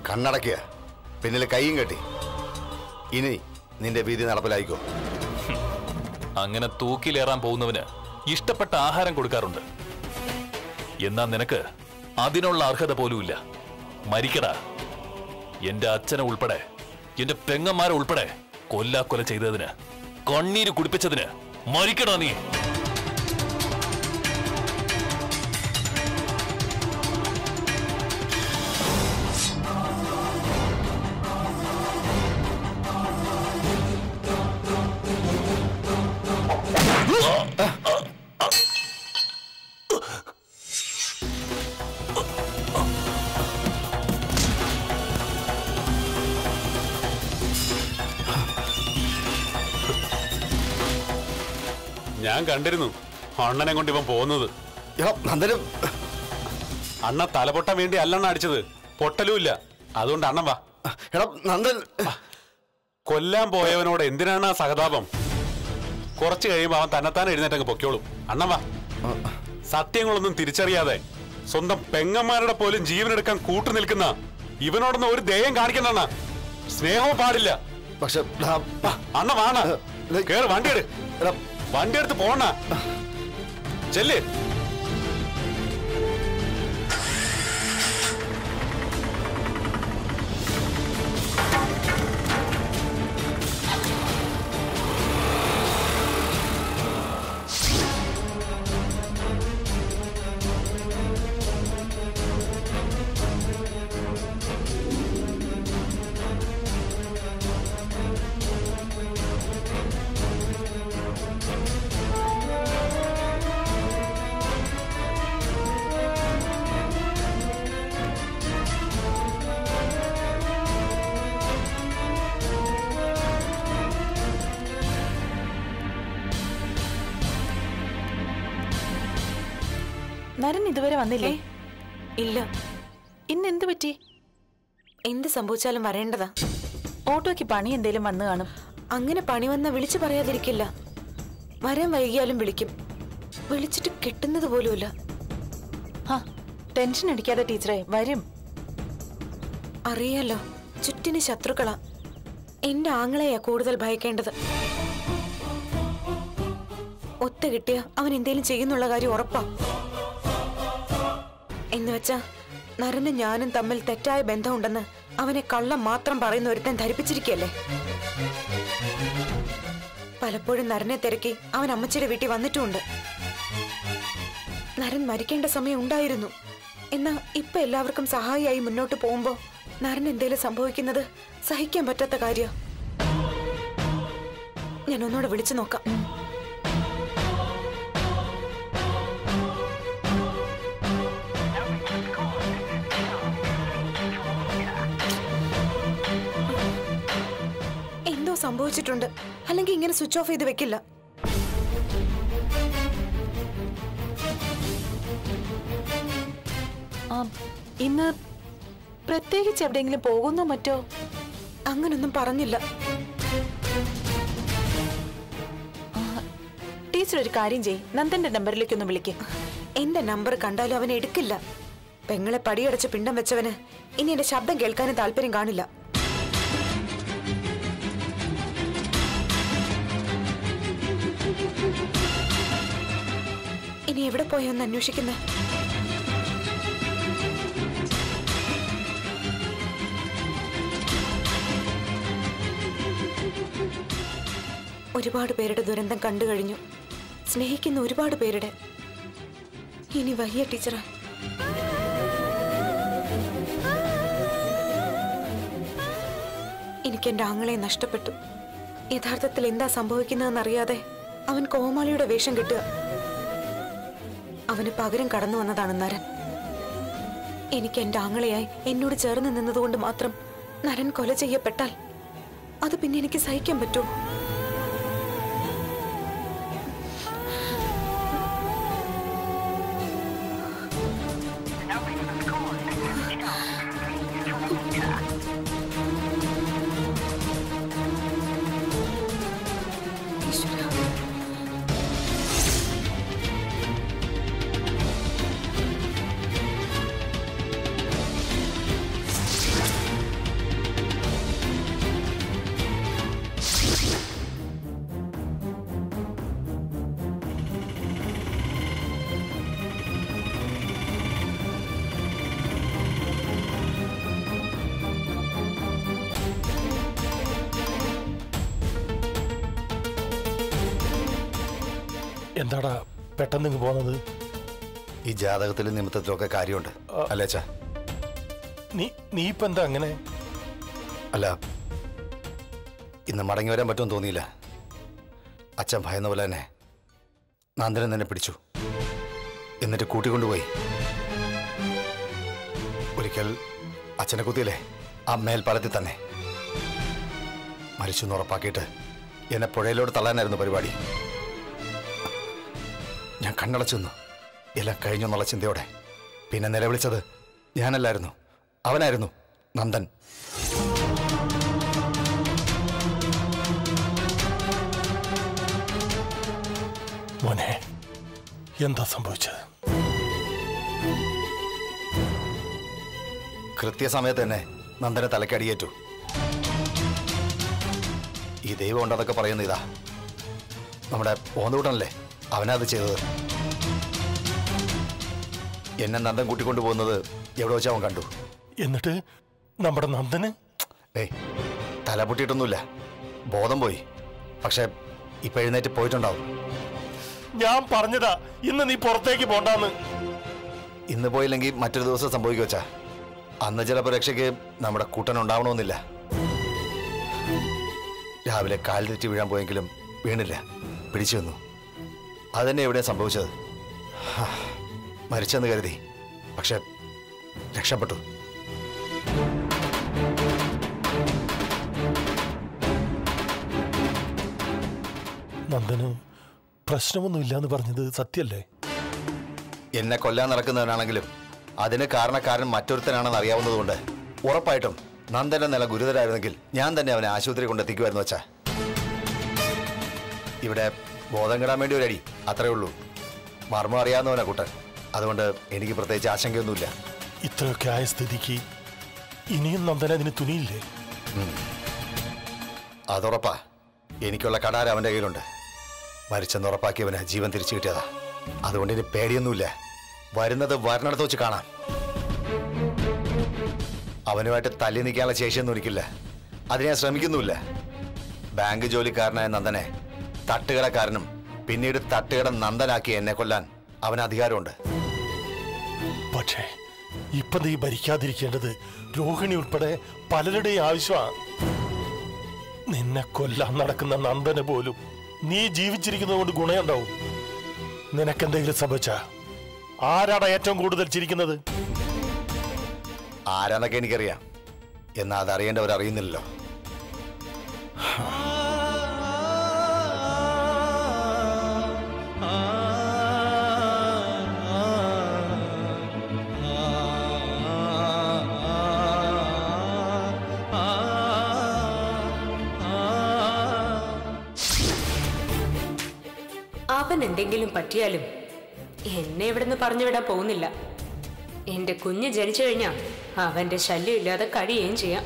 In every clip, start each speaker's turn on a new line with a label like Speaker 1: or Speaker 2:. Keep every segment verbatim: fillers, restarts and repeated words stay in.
Speaker 1: കണ്ണടക്കുക, പിന്നിൽ കൈയും കെട്ടി. ഇനി നിന്റെ വീതി നടപ്പിലായിക്കോ.
Speaker 2: അങ്ങനെ തൂക്കിലേറാൻ പോകുന്നവന് ഇഷ്ടപ്പെട്ട ആഹാരം കൊടുക്കാറുണ്ട്. എന്നാ നിനക്ക് അതിനുള്ള അർഹത പോലുമില്ല. മരിക്കടാ. എന്റെ അച്ഛനെ ഉൾപ്പെടെ എന്റെ പെങ്ങന്മാരെ ഉൾപ്പെടെ കൊല്ലാക്കൊല ചെയ്തതിന്, കണ്ണീര് കുടിപ്പിച്ചതിന് മരിക്കടാ നീ.
Speaker 3: ഞാൻ കണ്ടിരുന്നു അണ്ണനെ കൊണ്ട് ഇവൻ പോകുന്നത്. അണ്ണ തലപൊട്ടാൻ വേണ്ടി അല്ലണ്ണ അടിച്ചത്, പൊട്ടലുമില്ല. അതുകൊണ്ട് അണ്ണൻ വാ.
Speaker 1: നന്ദൻ
Speaker 3: കൊല്ലാൻ പോയവനോട് എന്തിനാണ് ആ സഹതാപം? കുറച്ച് കഴിയുമ്പോൾ അവൻ തന്നെത്താൻ എഴുന്നേറ്റങ്ങ് പൊക്കോളും. അണ്ണൻ വാ. സത്യങ്ങളൊന്നും തിരിച്ചറിയാതെ സ്വന്തം പെങ്ങന്മാരുടെ പോലും ജീവനെടുക്കാൻ കൂട്ടു നിൽക്കുന്ന ഇവനോടൊന്നും ഒരു ദയം കാണിക്കണ്ട. സ്നേഹവും പാടില്ല.
Speaker 1: പക്ഷെ
Speaker 3: അണ്ണ വാണ കേറ്, വണ്ടി എടു, വണ്ടി എടുത്ത് പോണ ചെല്ല്.
Speaker 4: നരൻ ഇതുവരെ വന്നില്ലേ?
Speaker 5: ഇല്ല.
Speaker 4: ഇന്ന് എന്ത് പറ്റി?
Speaker 5: എന്ത് സംഭവിച്ചാലും വരേണ്ടതാ.
Speaker 4: ഓട്ടോയ്ക്ക് പണി എന്തേലും വന്നു കാണും.
Speaker 5: അങ്ങനെ പണി വന്ന വിളിച്ചു പറയാതിരിക്കില്ല. വരാൻ വൈകിയാലും വിളിക്കും. വിളിച്ചിട്ട് കിട്ടുന്നത് പോലുമില്ല.
Speaker 4: ടെൻഷൻ അടിക്കാതെ ടീച്ചറെ, വരും.
Speaker 5: അറിയാലോ, ചുറ്റിന് ശത്രുക്കളാ. എന്റെ ആങ്ങളെയാ കൂടുതൽ ഭയക്കേണ്ടത്. ഒത്തു കിട്ടിയ അവൻ എന്തേലും ചെയ്യുന്നുള്ള കാര്യം ഉറപ്പാ. എന്ന് വെച്ചാ നരനും ഞാനും തമ്മിൽ തെറ്റായ ബന്ധമുണ്ടെന്ന് അവനെ കള്ളം മാത്രം പറയുന്ന ഒരുത്തൻ ധരിപ്പിച്ചിരിക്കല്ലേ. പലപ്പോഴും നരനെ തിരക്കി അവൻ അമ്മച്ചിയുടെ വീട്ടിൽ വന്നിട്ടുമുണ്ട്. നരൻ മരിക്കേണ്ട സമയം ഉണ്ടായിരുന്നു. എന്നാ ഇപ്പൊ എല്ലാവർക്കും സഹായിയായി മുന്നോട്ട് പോകുമ്പോ നരൻ എന്തേലും സംഭവിക്കുന്നത് സഹിക്കാൻ പറ്റാത്ത കാര്യ. ഞാൻ ഒന്നുകൂടെ വിളിച്ചു നോക്കാം. എന്തോ സംഭവിച്ചിട്ടുണ്ട്. അല്ലെങ്കിൽ ഇങ്ങനെ സ്വിച്ച് ഓഫ് ചെയ്ത് വെക്കില്ല.
Speaker 4: ഇന്ന് പ്രത്യേകിച്ച് എവിടെയെങ്കിലും പോകുന്നോ മറ്റോ?
Speaker 5: അങ്ങനൊന്നും പറഞ്ഞില്ല.
Speaker 4: ടീച്ചർ ഒരു കാര്യം ചെയ്യ്, നന്ദന്റെ നമ്പറിലേക്കൊന്ന് വിളിക്ക്.
Speaker 5: എന്റെ നമ്പർ കണ്ടാലും അവൻ എടുക്കില്ല. പെങ്ങളെ പടിയടച്ച് പിണ്ടം വെച്ചവന് ഇനി എന്റെ ശബ്ദം കേൾക്കാനും താല്പര്യം കാണില്ല. ഇനി എവിടെ പോയെന്ന് അന്വേഷിക്കുന്നേ? ഒരുപാട് പേരുടെ ദുരന്തം കണ്ടു കഴിഞ്ഞു. സ്നേഹിക്കുന്ന ഒരുപാട് പേരുടെ. ഇനി വയ്യ ടീച്ചറാ. എനിക്ക് എന്റെ ആങ്ങളെ നഷ്ടപ്പെട്ടു. യഥാർത്ഥത്തിൽ എന്താ സംഭവിക്കുന്നതെന്നറിയാതെ അവൻ കോമാളിയുടെ വേഷം കെട്ടുക. അവന് പകരം കടന്നു വന്നതാണ് നരൻ. എനിക്ക് എന്റെ ആങ്ങളെയായി എന്നോട് ചേർന്ന് നിന്നതുകൊണ്ട് മാത്രം നരൻ കൊല ചെയ്യപ്പെട്ടാൽ അത് പിന്നെ എനിക്ക് സഹിക്കാൻ പറ്റുമോ?
Speaker 6: എന്താടാ പെട്ടെന്ന് ഇങ്ങ് പോകുന്നത്?
Speaker 1: ഈ ജാതകത്തിലും നിമിത്തത്തിലൊക്കെ കാര്യമുണ്ട് അല്ലേ അച്ഛാ?
Speaker 6: നീ നീ ഇപ്പൊ എന്താ അങ്ങനെ?
Speaker 1: അല്ല, ഇന്ന് മടങ്ങി വരാൻ പറ്റുമെന്ന് തോന്നിയില്ല. അച്ഛൻ ഭയന്ന പോലെ തന്നെ നന്ദനൻ തന്നെ പിടിച്ചു, എന്നിട്ട് കൂട്ടിക്കൊണ്ടുപോയി. ഒരിക്കൽ അച്ഛനെ കുത്തിയില്ലേ, ആ മേൽപ്പാലത്തിൽ തന്നെ. മരിച്ചു എന്ന് ഉറപ്പാക്കിയിട്ട് എന്നെ പുഴയിലോട്ട് തള്ളാനായിരുന്നു പരിപാടി. ഞാൻ കണ്ണടച്ചു നിന്നു, എല്ലാം കഴിഞ്ഞെന്നുള്ള ചിന്തയോടെ. പിന്നെ നിലവിളിച്ചത് ഞാനല്ലായിരുന്നു, അവനായിരുന്നു, നന്ദൻ.
Speaker 6: മോനെ, എന്താ സംഭവിച്ചത്?
Speaker 1: കൃത്യസമയത്ത് തന്നെ നന്ദനെ തലക്കടിയേറ്റു. ഈ ദൈവം ഉണ്ടെന്നൊക്കെ പറയുന്ന ഇതാ നമ്മുടെ പോന്നൂട്ടനല്ലേ, അവനാ അത് ചെയ്തത്. എന്നെ നന്ദൻ കൂട്ടിക്കൊണ്ടു പോകുന്നത് എവിടെ വെച്ചാൽ അവൻ കണ്ടു.
Speaker 6: എന്നിട്ട് നമ്മുടെ നന്ദന്
Speaker 1: ഏയ് തല പൊട്ടിയിട്ടൊന്നുമില്ല, ബോധം പോയി. പക്ഷെ ഇപ്പൊ എഴുന്നേറ്റ് പോയിട്ടുണ്ടാവും.
Speaker 6: ഞാൻ പറഞ്ഞതാ ഇന്ന് നീ പുറത്തേക്ക് പോണ്ടാന്ന്.
Speaker 1: ഇന്ന് പോയില്ലെങ്കിൽ മറ്റൊരു ദിവസം സംഭവിക്കുക വെച്ചാ. അന്ന് ചിലപ്പോൾ രക്ഷയ്ക്ക് നമ്മുടെ കൂട്ടൻ ഉണ്ടാവണമെന്നില്ല. രാവിലെ കാൽ തെറ്റി വീഴാൻ പോയെങ്കിലും വീണില്ല, പിടിച്ചു വന്നു. അതന്നെ എവിടെ സംഭവിച്ചത്. മരിച്ചെന്ന് കരുതി, പക്ഷെ രക്ഷപ്പെട്ടു.
Speaker 6: നന്ദന് പ്രശ്നമൊന്നുമില്ലാന്ന് പറഞ്ഞത് സത്യല്ലേ?
Speaker 1: എന്നെ കൊല്ലാൻ നടക്കുന്നവനാണെങ്കിലും അതിന് കാരണക്കാരൻ മറ്റൊരുത്തനാണെന്ന് അറിയാവുന്നതുകൊണ്ട് ഉറപ്പായിട്ടും നന്ദന്റെ നില ഗുരുതരായിരുന്നെങ്കിൽ ഞാൻ തന്നെ അവനെ ആശുപത്രി കൊണ്ടെത്തിക്കുമായിരുന്നു വെച്ചാ. ഇവിടെ ബോധം കെടാൻ വേണ്ടി ഒരടി, അത്രേ ഉള്ളൂ. മർമ്മം അറിയാവുന്നവനാ കൂട്ടൻ, അതുകൊണ്ട് എനിക്ക് പ്രത്യേകിച്ച് ആശങ്കയൊന്നുമില്ല.
Speaker 6: ഇത്രയൊക്കെ ആയ സ്ഥിതിക്ക് ഇനിയും നന്ദന അതിന് തുനിയില്ലേ?
Speaker 1: അതുറപ്പാ. എനിക്കുള്ള കടാര അവന്റെ കയ്യിലുണ്ട്. മരിച്ചെന്ന് ഉറപ്പാക്കിയവന് ജീവൻ തിരിച്ചു കിട്ടിയതാ. അതുകൊണ്ട് ഇനി പേടിയൊന്നുമില്ല. വരുന്നത് വരണടത്ത് വെച്ച് കാണാം. അവനുമായിട്ട് തല്ലി നിൽക്കാനുള്ള ശേഷിയൊന്നും എനിക്കില്ല, അതിന് ഞാൻ ശ്രമിക്കുന്നുമില്ല. ബാങ്ക് ജോലിക്കാരനായ നന്ദനെ തട്ടുകടക്കാരനും പിന്നീട് തട്ടുകട നന്ദനാക്കി എന്നെ കൊല്ലാൻ അവന് അധികാരമുണ്ട്.
Speaker 6: പക്ഷേ ഇപ്പൊ നീ ഭരിക്കാതിരിക്കേണ്ടത് രോഹിണി ഉൾപ്പെടെ പലരുടെയും ആവശ്യമാണ്. നിന്നെ കൊല്ലാൻ നടക്കുന്ന നന്ദന് പോലും നീ ജീവിച്ചിരിക്കുന്നത് കൊണ്ട് ഗുണമുണ്ടാവും. നിനക്കെന്തെങ്കിലും സംഭവിച്ച ആരാടാ ഏറ്റവും കൂടുതൽ ചിരിക്കുന്നത്?
Speaker 1: ആരാന്നൊക്കെ എനിക്കറിയാം, എന്നാൽ അതറിയേണ്ടവരറിയുന്നില്ലല്ലോ.
Speaker 5: അവൻ എന്തെങ്കിലും പറ്റിയാലും എന്നെ ഇവിടുന്ന് പറഞ്ഞു വിടാൻ പോകുന്നില്ല. എന്റെ കുഞ്ഞ് ജനിച്ചു കഴിഞ്ഞാൽ അവന്റെ ശല്യം ഇല്ലാതെ കഴിയുകയും ചെയ്യാം.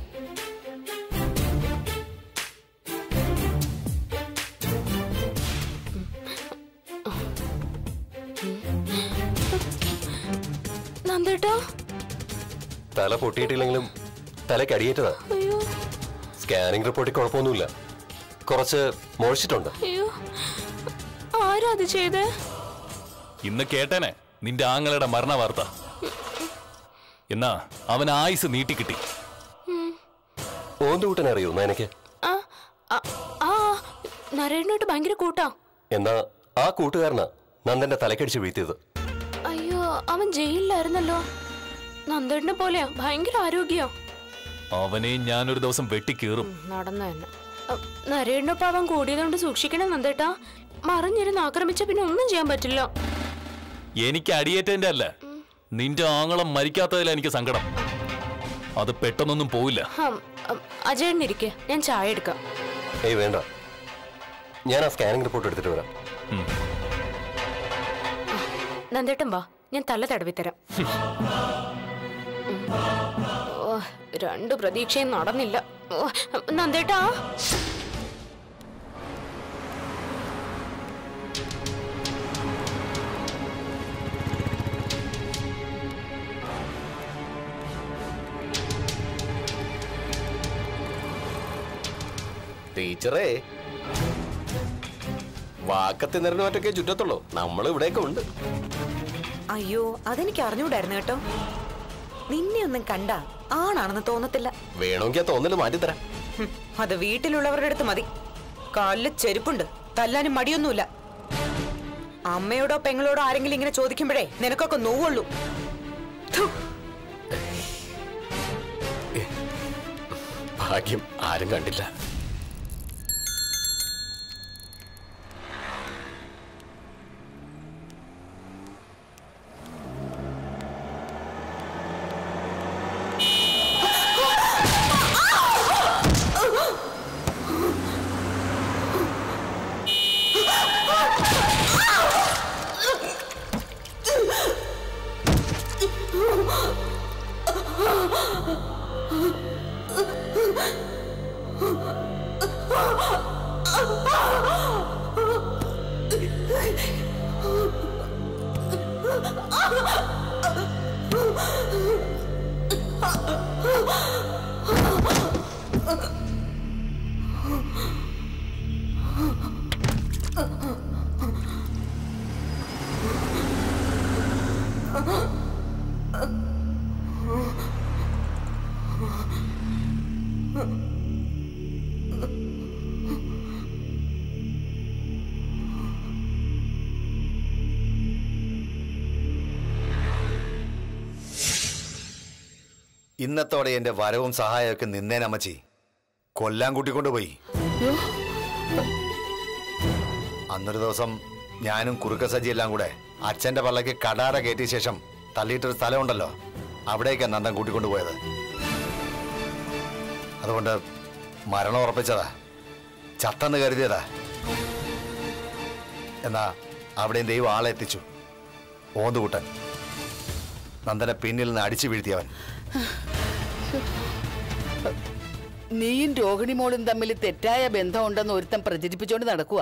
Speaker 5: നന്ദേട്ടാ,
Speaker 7: തല പൊട്ടിയിട്ടില്ലെങ്കിലും തലയ്ക്ക് അടിയേറ്റതാ. സ്കാനിംഗ് റിപ്പോർട്ടിൽ കുഴപ്പമൊന്നുമില്ല, കുറച്ച് മോഷിച്ചിട്ടുണ്ട്.
Speaker 5: ആരാ അത് ചെയ്തേ?
Speaker 2: ഇന്ന് കേട്ടേനെ നിന്റെ ആങ്ങളുടെ മരണ വാർത്ത. എന്നാ അവൻ ആയുസ് നീട്ടിക്കിട്ടി.
Speaker 7: ഓന്തുകൂട്ടനെ അറിയോ എനിക്ക്?
Speaker 5: നരേണ്ണോട്ട് ഭയങ്കര കൂട്ടാ.
Speaker 7: എന്നാ ആ കൂട്ടുകാരനാ നന്ദന്റെ തലക്കടിച്ച് വീഴ്ത്തിയത്.
Speaker 5: അയ്യോ, അവൻ ജയിലിലായിരുന്നല്ലോ. നന്ദേണ്ണനെ പോലെയാ, ഭയങ്കര ആരോഗ്യ.
Speaker 2: അവനെ ഞാനൊരു ദിവസം വെട്ടിക്കേറും.
Speaker 5: നടന്ന തന്നെ നരേണ്ണൊപ്പം അവൻ കൂടിയതുകൊണ്ട് സൂക്ഷിക്കണം നന്ദേട്ടാ. മറിഞ്ഞിരുന്ന് ആക്രമിച്ച പിന്നെ ഒന്നും ചെയ്യാൻ പറ്റില്ല.
Speaker 2: എനിക്ക് അടിയേറ്റതിന്റെ അല്ല, നിന്റെ ആങ്ങളം മരിക്കാത്തതിൽ എനിക്ക് സങ്കടം. അത് പെട്ടെന്നൊന്നും പോവില്ല.
Speaker 5: അജയണ്ണിരിക്കെ, ഞാൻ ചായ എടുക്കാം.
Speaker 7: ഏയ് വേണ്ട, ഞാൻ ആ സ്കാനിംഗ് റിപ്പോർട്ട് എടുത്തിട്ട് വരാം.
Speaker 5: നന്ദേട്ടൻ വാ, ഞാൻ തല തടവിത്തരാം. രണ്ടു പ്രതീക്ഷയും നടന്നില്ല. നന്ദേട്ടാ,
Speaker 7: ടീച്ചറേ, വാക്കത്തി നിറഞ്ഞൊറ്റൊക്കെ ചുറ്റത്തുള്ളൂ. നമ്മൾ ഇവിടെയൊക്കെ ഉണ്ട്.
Speaker 5: അയ്യോ, അതെനിക്ക് അറിഞ്ഞൂടായിരുന്നു കേട്ടോ. നിന്നെ ഒന്നും കണ്ട ആണാണെന്ന് തോന്നത്തില്ല.
Speaker 7: വേണമെങ്കിൽ ആ തോന്നല് മാറ്റിത്തരാം.
Speaker 5: ഹും, അത് വീട്ടിലുള്ളവരുടെ അടുത്ത് മതി. കാലില് ചെരുപ്പുണ്ട്, തല്ലാനും മടിയൊന്നുമില്ല. അമ്മയോടോ പെങ്ങളോടോ ആരെങ്കിലും ഇങ്ങനെ ചോദിക്കുമ്പോഴേ നിനക്കൊക്കെ നോവുള്ളൂ.
Speaker 7: ഭാഗ്യം ആരും കണ്ടില്ല.
Speaker 1: ഇന്നത്തോടെ എന്റെ വരവും സഹായമൊക്കെ നിന്നേനമ്മച്ചി. കൊല്ലാൻ കൂട്ടിക്കൊണ്ടുപോയി. അന്നൊരു ദിവസം ഞാനും കുറുക്ക സജിയെല്ലാം കൂടെ അച്ഛന്റെ പള്ളക്ക് കടാര കയറ്റിയ ശേഷം തള്ളിയിട്ടൊരു സ്ഥലമുണ്ടല്ലോ, അവിടേക്കാണ് നന്ദൻ കൂട്ടിക്കൊണ്ടുപോയത്. അതുകൊണ്ട് മരണം ഉറപ്പിച്ചതാ, ചത്തെന്ന് കരുതിയതാ. എന്നാ അവിടെയും ദൈവം ആളെ എത്തിച്ചു. ഓന്തുകൂട്ടൻ, നന്ദനെ പിന്നിൽ നിന്ന് അടിച്ചു വീഴ്ത്തിയവൻ.
Speaker 8: നീയും രോഹിണി മോളും തമ്മിൽ തെറ്റായ ബന്ധമുണ്ടെന്ന് ഒരുത്തം പ്രചരിപ്പിച്ചോണ്ട് നടക്കുക.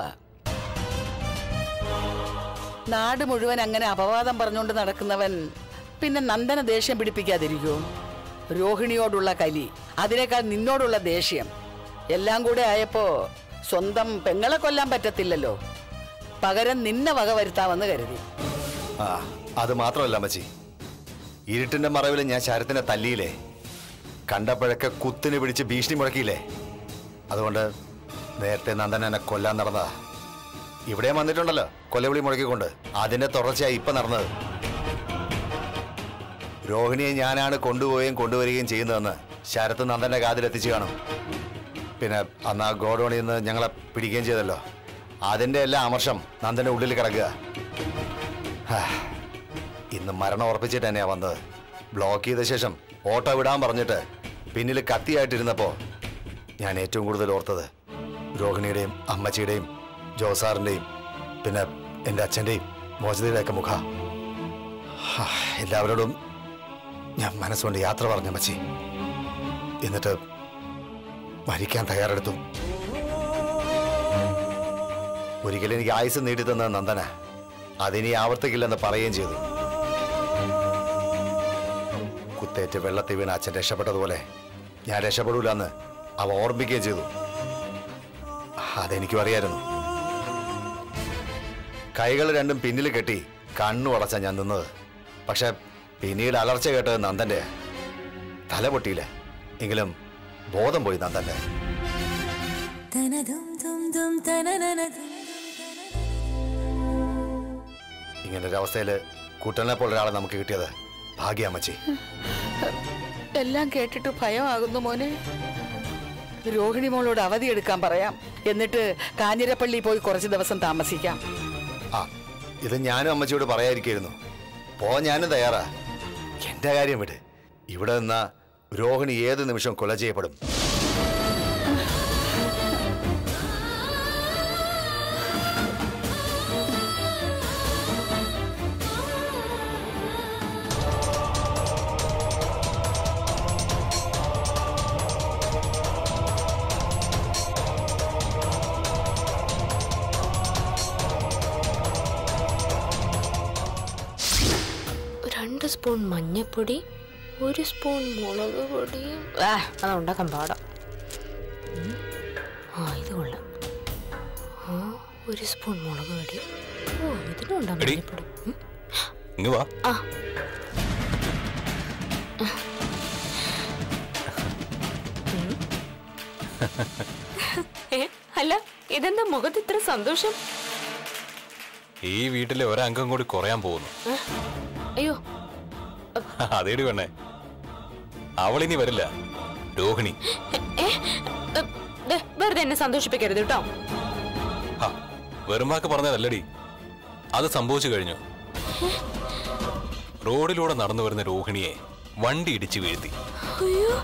Speaker 8: നാട് മുഴുവൻ അങ്ങനെ അപവാദം പറഞ്ഞുകൊണ്ട് നടക്കുന്നവൻ പിന്നെ നന്ദന ദേഷ്യം പിടിപ്പിക്കാതിരിക്കുമോ? രോഹിണിയോടുള്ള കലി, അതിനേക്കാൾ നിന്നോടുള്ള ദേഷ്യം എല്ലാം കൂടെ ആയപ്പോ സ്വന്തം പെങ്ങളെ കൊല്ലാൻ പറ്റത്തില്ലല്ലോ. പകരം നിന്നെ വക വരുത്താമെന്ന് കരുതി.
Speaker 1: ആ, അത് മാത്രമല്ല അമ്മച്ചി, ഇരുട്ടിന്റെ മറവിൽ ഞാൻ ശരത്തിനെ തല്ലിയില്ലേ, കണ്ടപ്പോഴൊക്കെ കുത്തിന് പിടിച്ച് ഭീഷണി മുഴക്കിയില്ലേ. അതുകൊണ്ട് നേരത്തെ നന്ദൻ എന്നെ കൊല്ലാൻ നടന്നതാ. ഇവിടെയും വന്നിട്ടുണ്ടല്ലോ കൊലവിളി മുഴക്കിക്കൊണ്ട്. അതിന്റെ തുടർച്ചയായി ഇപ്പൊ നടന്നത്. രോഹിണിയെ ഞാനാണ് കൊണ്ടുപോവുകയും കൊണ്ടുവരികയും ചെയ്യുന്നതെന്ന് ശരത്ത് നന്ദന്റെ കാതിലെത്തിച്ചു കാണും. പിന്നെ അന്ന് ആ ഗോഡൌണിൽ നിന്ന് ഞങ്ങളെ പിടിക്കുകയും ചെയ്തല്ലോ. അതിന്റെ എല്ലാ അമർഷം നന്ദന്റെ ഉള്ളിൽ കിടക്കുക. ഇന്ന് മരണം ഉറപ്പിച്ചിട്ട് തന്നെയാ വന്നത്. ബ്ലോക്ക് ചെയ്ത ശേഷം ഓട്ടോ വിടാൻ പറഞ്ഞിട്ട് പിന്നിൽ കത്തിയായിട്ടിരുന്നപ്പോ ഞാൻ ഏറ്റവും കൂടുതൽ ഓർത്തത് രോഹിണിയുടെയും അമ്മച്ചിയുടെയും ജോസാറിന്റെയും പിന്നെ എൻ്റെ അച്ഛൻ്റെയും മോചിതയുടെയൊക്കെ മുഖ. എല്ലാവരോടും ഞാൻ മനസ്സുകൊണ്ട് യാത്ര പറഞ്ഞു അമ്മച്ചി. എന്നിട്ട് മരിക്കാൻ തയ്യാറെടുത്തു. ഒരിക്കലും എനിക്ക് ആയുസ് നേടിത്തന്ന നന്ദന അതിനി ആവർത്തിക്കില്ലെന്ന് പറയുകയും ചെയ്തു. കുത്തേറ്റ് വെള്ളത്തിൽ വീണ അച്ഛൻ രക്ഷപ്പെട്ടതുപോലെ ഞാൻ രക്ഷപ്പെടൂലെന്ന് അവ ഓർമ്മിക്കുകയും ചെയ്തു. അതെനിക്കും അറിയായിരുന്നു. കൈകൾ രണ്ടും പിന്നിൽ കെട്ടി കണ്ണു അടച്ച ഞാൻ നിന്നത്. പക്ഷെ പിന്നീട് അലർച്ച കേട്ടത് നന്ദന്റെ. തല പൊട്ടിയില്ല, എങ്കിലും ബോധം പോയി നന്ദന്റെ. ഇങ്ങനൊരവസ്ഥയില് കുട്ടനെ പോലെ ഒരാളെ നമുക്ക് കിട്ടിയത് ഭാഗ്യാമ്മച്ചി.
Speaker 8: എല്ലാം കേട്ടിട്ട് ഭയമാകുന്നു മോനെ. രോഹിണി മോളോട് അവധി എടുക്കാൻ പറയാം, എന്നിട്ട് കാഞ്ഞിരപ്പള്ളി പോയി കുറച്ച് ദിവസം താമസിക്കാം.
Speaker 1: ആ, ഇത് ഞാനും അമ്മച്ചിയോട് പറയാതിരിക്കായിരുന്നു. പോ, ഞാനും തയ്യാറാ. എന്റെ കാര്യം വിട്. ഇവിടെ നിന്നാ രോഹിണി ഏത് നിമിഷം കൊല ചെയ്യപ്പെടും.
Speaker 9: രണ്ട് സ്പൂൺ മഞ്ഞപ്പൊടി, ഒരു സ്പൂൺ മുളക് പൊടി. അതുണ്ടാക്കാൻ പാടാം. ആ, ഇത് കൊള്ളാം. ഒരു സ്പൂൺ മുളക് പൊടി. ഓ ഇതിനുണ്ടോ
Speaker 2: എടി.
Speaker 9: മഞ്ഞപ്പൊടി? ഉം.
Speaker 2: ഇങ്ങ് വാ.
Speaker 9: ആ ഏ, അല്ല ഇതെന്താ മുഖത്ത് ഇത്ര സന്തോഷം?
Speaker 2: ഈ വീട്ടിലെ ഒരംഗം കൂടി കുറയാൻ പോകുന്നു.
Speaker 9: ഏ? അയ്യോ
Speaker 2: അതേടി പെണ്ണേ, അവളിനി വരില്ല. രോഹിണി.
Speaker 9: ഏ, ഏ, ദേ, വെറുതെ എന്നെ സന്തോഷിപ്പിക്കരുത് കേട്ടോ.
Speaker 2: ഹാ, വെറും വാക്ക് പറഞ്ഞതല്ലടി, അത് സംഭവിച്ചു കഴിഞ്ഞു. റോഡിലൂടെ നടന്നു വരുന്ന രോഹിണിയെ വണ്ടി ഇടിച്ചു വീഴ്ത്തി.
Speaker 9: അയ്യോ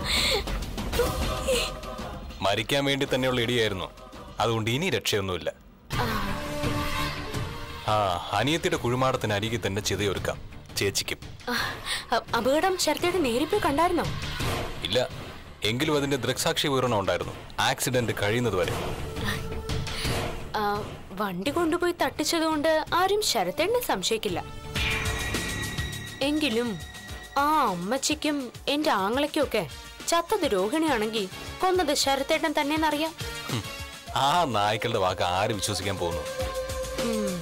Speaker 2: മരിക്കാൻ വേണ്ടി തന്നെയുള്ള ഇടിയായിരുന്നു. അതുകൊണ്ട് ഇനി രക്ഷയൊന്നുമില്ല. ആ അനിയത്തിയുടെ കുഴിമാടത്തിന് അരികിൽ തന്നെ ചിതയൊരുക്കാം ചേച്ചിക്കും.
Speaker 9: ആ, അ- അപകടം ശരത്തേട്ട് നേരിപ്പോയി കണ്ടായിരുന്നോ?
Speaker 2: ഇല്ല, എങ്കിലും അതിന്റെ ദൃക്സാക്ഷി വിവരണം ഉണ്ടായിരുന്നു, ആക്സിഡന്റ് കഴിയുന്നത് വരെ.
Speaker 9: ആ, വണ്ടി കൊണ്ടുപോയി തട്ടിച്ചതുകൊണ്ട് ആരും ശരത്തേണ്ണെ സംശയിക്കില്ല. എങ്കിലും ആ അമ്മച്ചിക്കും എന്റെ ആങ്ങളയ്ക്കും ഒക്കെ ചത്തത് രോഹിണിയാണെങ്കിൽ കൊന്നത് ശരത്തേട്ടൻ തന്നെയെന്നറിയാം.
Speaker 2: ഹും, ആ നായ്ക്കളുടെ വാക്ക് ആര് വിശ്വസിക്കാൻ പോകുന്നു?
Speaker 9: ഉം.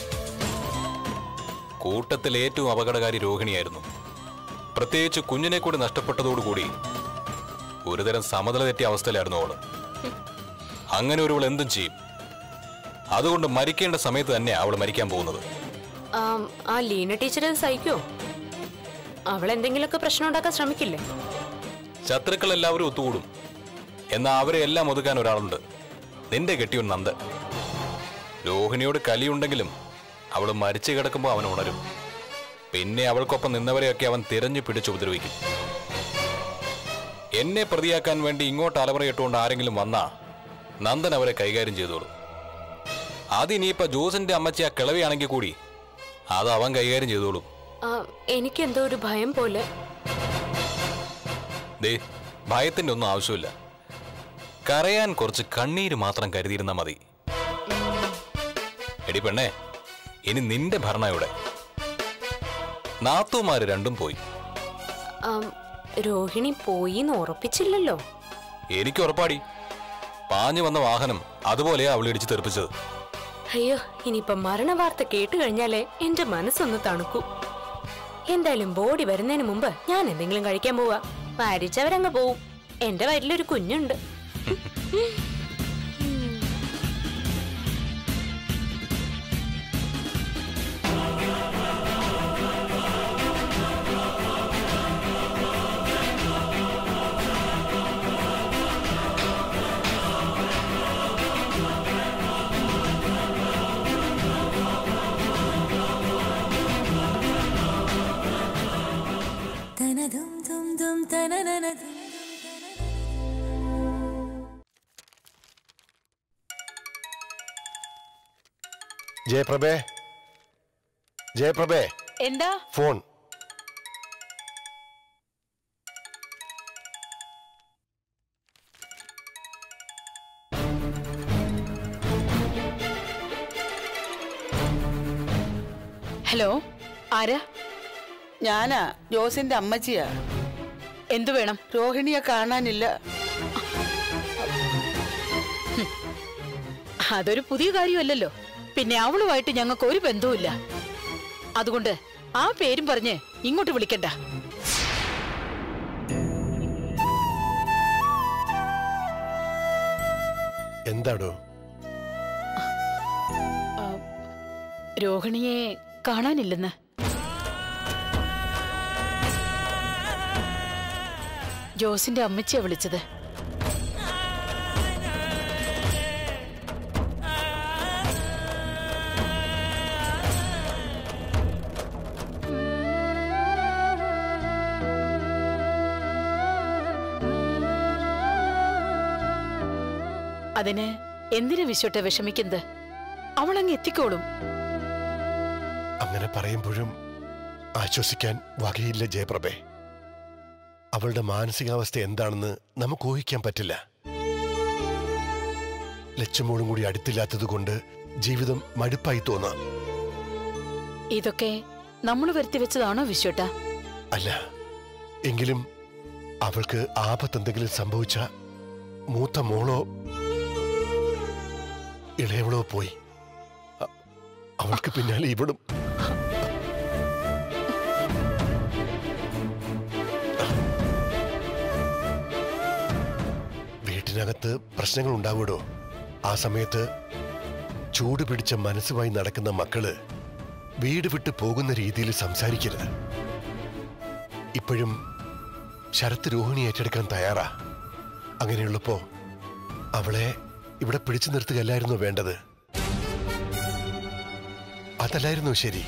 Speaker 2: കൂട്ടത്തിൽ ഏറ്റവും അപകടകാരി രോഹിണിയായിരുന്നു. പ്രത്യേകിച്ച് കുഞ്ഞിനെ കൂടി നഷ്ടപ്പെട്ടതോടുകൂടി ഒരുതരം സമനില തെറ്റിയ അവസ്ഥയിലായിരുന്നു അവള്. അങ്ങനെ ഒരുവൾ എന്തും ചെയ്യും. അതുകൊണ്ട് മരിക്കേണ്ട സമയത്ത് തന്നെ അവൾ മരിക്കാൻ പോകുന്നത്.
Speaker 9: ആ, ആ ലീന ടീച്ചർ അത് സഹിക്കോ? അവൾ എന്തെങ്കിലുമൊക്കെ പ്രശ്നം ഉണ്ടാക്കാൻ ശ്രമിക്കില്ലേ?
Speaker 2: ശത്രുക്കൾ എല്ലാവരും ഒത്തുകൂടും. എന്നാൽ അവരെ എല്ലാം ഒതുക്കാൻ ഒരാളുണ്ട്, നിന്റെ കെട്ടിയൊരു നന്ദ. രോഹിണിയോട് കലിയുണ്ടെങ്കിലും അവൾ മരിച്ചു കിടക്കുമ്പോൾ അവൻ ഉണരും. പിന്നെ അവൾക്കൊപ്പം നിന്നവരെയൊക്കെ അവൻ തിരഞ്ഞു പിടിച്ച് ഉപദ്രവിക്കും. എന്നെ പ്രതിയാക്കാൻ വേണ്ടി ഇങ്ങോട്ട് അലവറയിട്ടുകൊണ്ട് ആരെങ്കിലും വന്നാ നന്ദൻ അവരെ കൈകാര്യം ചെയ്തോളൂ. അതിനിയിപ്പോ ജോസിന്റെ അമ്മച്ചി ആ കിളവിയാണെങ്കിൽ കൂടി അത് അവൻ കൈകാര്യം ചെയ്തോളൂ.
Speaker 9: ആ, എനിക്കെന്തോ ഒരു ഭയം പോലെ.
Speaker 2: ദേ, ഭയത്തിന്റെ ഒന്നും ആവശ്യമില്ല. കരയാൻ കുറച്ച് കണ്ണീര് മാത്രം കരുതിയിരുന്നാ മതി. എടി പെണ്ണേ, ഇനി നിന്റെ ഭരണ ഇവിടെ. നാത്തൂമാര് രണ്ടും പോയി.
Speaker 9: ആ, രോഹിണി പോയിന്ന് ഉറപ്പിച്ചില്ലല്ലോ.
Speaker 2: എനിക്ക് ഉറപ്പാടി. പാഞ്ഞു വന്ന വാഹനം അതുപോലെയാ അവൾ ഇടിച്ചു തെറിപ്പിച്ചത്.
Speaker 9: അയ്യോ, ഇനിയിപ്പൊ മരണ വാർത്ത കേട്ടു കഴിഞ്ഞാലേ എന്റെ മനസ്സൊന്ന് തണുക്കൂ. എന്തായാലും ബോഡി വരുന്നതിന് മുമ്പ് ഞാൻ എന്തെങ്കിലും കഴിക്കാൻ പോവാ. മരിച്ചവരങ്ങ് പോവും. എന്റെ വയറ്റിലൊരു കുഞ്ഞുണ്ട്.
Speaker 6: ജയപ്രഭേ, ജയപ്രഭേ,
Speaker 4: എന്താ?
Speaker 6: ഫോൺ.
Speaker 4: ഹലോ, ആരാ?
Speaker 8: ഞാനാ, ജോസിന്റെ അമ്മച്ചിയാ.
Speaker 4: എന്തു വേണം?
Speaker 8: രോഹിണിയെ കാണാനില്ല.
Speaker 4: അതൊരു പുതിയ കാര്യമല്ലല്ലോ. പിന്നെ അവളുമായിട്ട് ഞങ്ങൾക്ക് ഒരു ബന്ധവുമില്ല. അതുകൊണ്ട് ആ പേരും പറഞ്ഞ് ഇങ്ങോട്ട് വിളിക്കണ്ട.
Speaker 6: എന്താടോ?
Speaker 4: രോഹിണിയെ കാണാനില്ലെന്ന്. ജോസിന്റെ അമ്മച്ചിയാ വിളിച്ചത്. അതിന് എന്തിനു വിശ്വട്ടെ വിഷമിക്കുന്നത്? അവളങ്ങ് എത്തിക്കോളും.
Speaker 6: അങ്ങനെ പറയുമ്പോഴും ആശ്വസിക്കാൻ വകയില്ല ജയപ്രഭേ. അവളുടെ മാനസികാവസ്ഥ എന്താണെന്ന് നമുക്ക് ഊഹിക്കാൻ പറ്റില്ല. ലക്ഷ്മോളും കൂടി അടുത്തില്ലാത്തത് കൊണ്ട് ജീവിതം മടുപ്പായി തോന്നാം.
Speaker 4: ഇതൊക്കെ നമ്മൾ വരുത്തി വെച്ചതാണോ വിശ്വട്ട?
Speaker 6: അല്ല, എങ്കിലും അവൾക്ക് ആപത്തെന്തെങ്കിലും സംഭവിച്ച മൂത്ത മോളോ ഇളയവളോ പോയി അവൾക്ക് പിന്നാലെ ഇവളും. വീട്ടിനകത്ത് പ്രശ്നങ്ങൾ ഉണ്ടാവിടോ. ആ സമയത്ത് ചൂട് പിടിച്ച മനസ്സുമായി നടക്കുന്ന മക്കള് വീട് വിട്ട് പോകുന്ന രീതിയിൽ സംസാരിക്കരുത്. ഇപ്പോഴും ശരത്ത് രോഹിണി ഏറ്റെടുക്കാൻ തയ്യാറാ. അങ്ങനെയുള്ളപ്പോ അവളെ ഇവിടെ പിടിച്ചു നിർത്തുകയല്ലായിരുന്നോ വേണ്ടത്? അതല്ലായിരുന്നോ ശരി?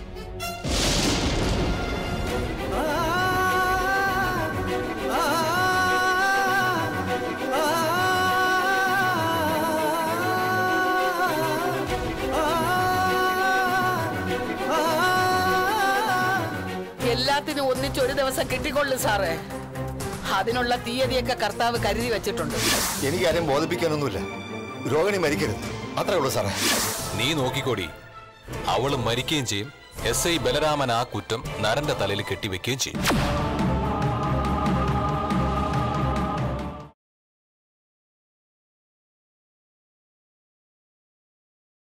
Speaker 8: എല്ലാത്തിനും ഒന്നിച്ചൊരു ദിവസം കിട്ടിക്കൊള്ളു സാറേ. അതിനുള്ള തീയതിയൊക്കെ കർത്താവ് കരുതി വെച്ചിട്ടുണ്ട്.
Speaker 1: എനിക്കാരും ബോധിപ്പിക്കാനൊന്നുമില്ല. രോഹിണി മരിക്കരുത്, അത്രേ ഉള്ളൂ സാറേ.
Speaker 2: നീ നോക്കിക്കോടി, അവള് മരിക്കുകയും ചെയ്യും. എസ് ഐ ബലരാമൻ ആ കുറ്റം നരന്റെ തലയിൽ കെട്ടിവെക്കുകയും ചെയ്യും.